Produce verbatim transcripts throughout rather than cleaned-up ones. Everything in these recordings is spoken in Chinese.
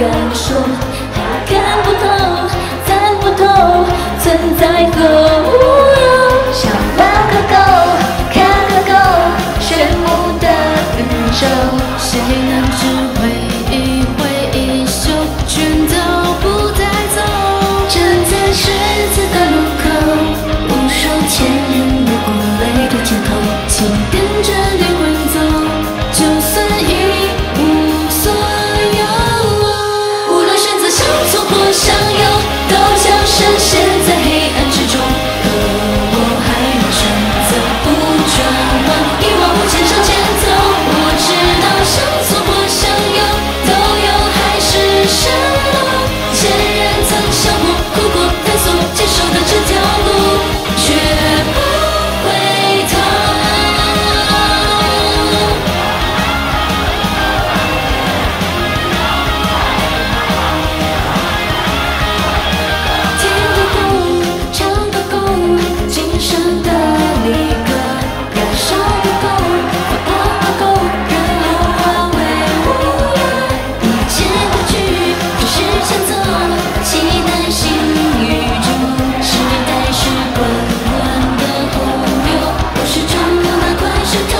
感受，还看不透，参不透，存在和无有。像挖个沟，看个够，全部的宇宙，谁能知回忆回忆修，全都不带走。站在十字的路口，无数前人流过泪的街头，请跟着灵魂走，就算一无所有。无论选择向左或向右，都将深陷在黑暗之中。可我还能选择不转弯，一往无前向前走。我知道向左或向右，都有海市蜃楼。前人曾笑过、哭过、探索、接受的这条路，绝不回头。听得够，唱得够，今生的离歌，燃烧不够，火把不够，然后化为乌有。一切的剧就是前奏，期待新宇宙。时代是滚滚的洪流，我始终有那块石头。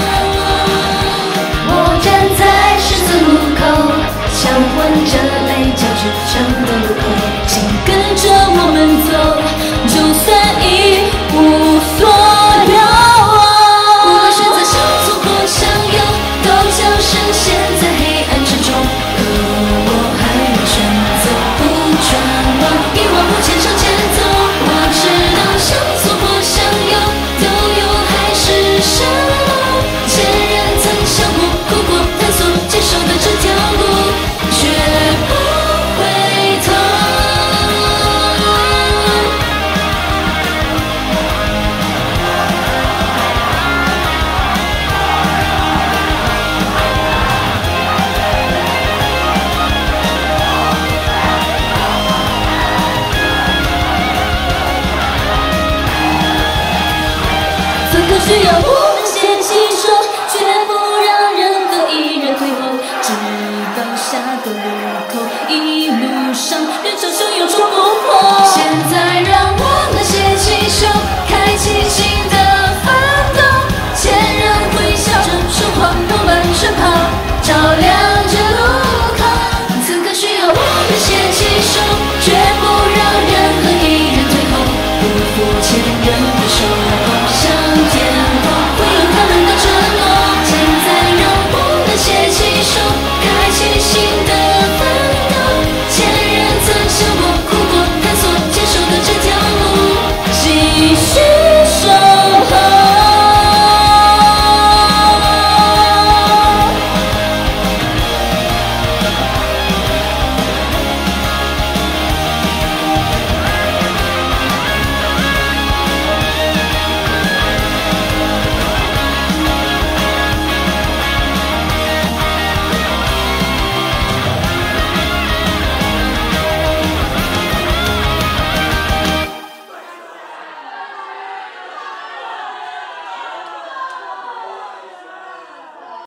我站在十字路口，像混着泪交织成的路口，请跟着我们走，就算一无所有。无论选择向左或向右，都将深陷在黑暗之中。可我还能选择不转弯，一往无前向前走。我知道向左或向右，都有海市蜃楼。前人曾笑过、哭过、探索、接受的这条路，绝不回头。此刻需要我们牵起手，绝不让任何一人退后，直到下个路口，一路上人潮汹涌冲不破。现在让我们牵起手，开启新的奋斗。前人微笑着说话，我们身旁照亮着路口。此刻需要我们牵起手，绝不让任何一人退后，不负前人的手。